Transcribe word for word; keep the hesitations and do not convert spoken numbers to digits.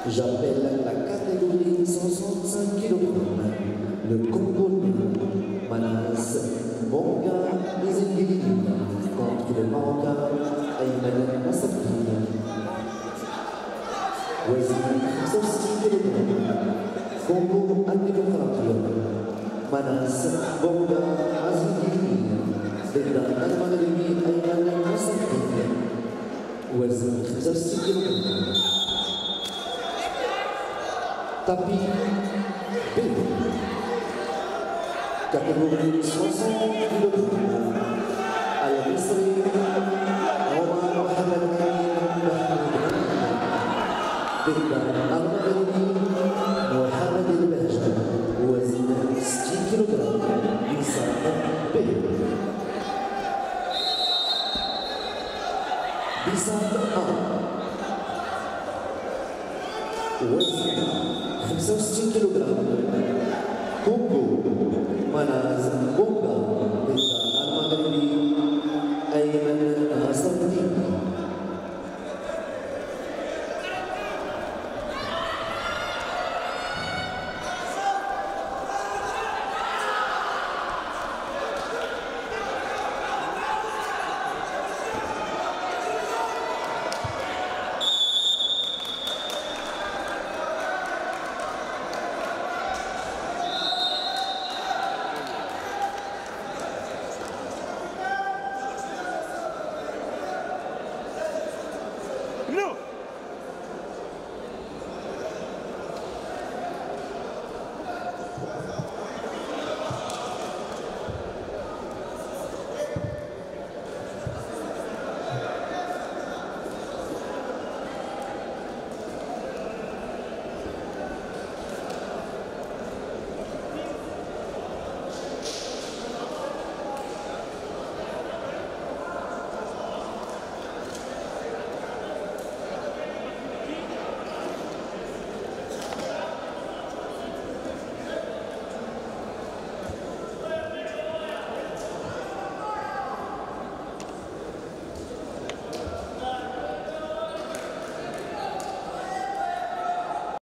J'appelle la catégorie soixante-cinq kilogrammes le Congolais Manas Bonga Izengeli contre le Marocain Ayman Massafine. وزن خمسة وستين كيلوغرام كونغو الديمقراطية مناس بونغا عزيزي ضد المغربي أيمن مصطفى وزن خمسة وستين كيلوغرام tapi B kategori soixante kilogram Al-Misri Omar Mohamed ضد المغربي محمد البهجة وزن ستين كيلوغرام بساق ب بساق أ وزن خمسة وستين كيلوغرام كونغو مناز بونغا ضد المغربي أيمن ناصر الدين. No!